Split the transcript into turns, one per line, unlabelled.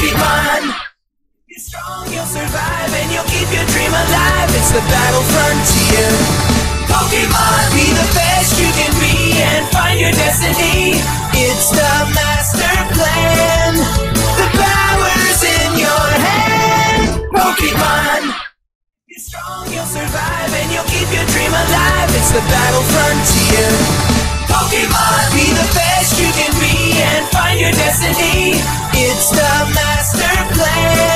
Pokemon. You're strong, you'll survive, and you'll keep your dream alive. It's the battle frontier. Pokemon, be the best you can be and find your destiny. It's the master plan. The power's in your hand. Pokemon. You're strong, you'll survive, and you'll keep your dream alive. It's the battle frontier. Pokemon, be the best you can be and find your destiny. It's the master plan.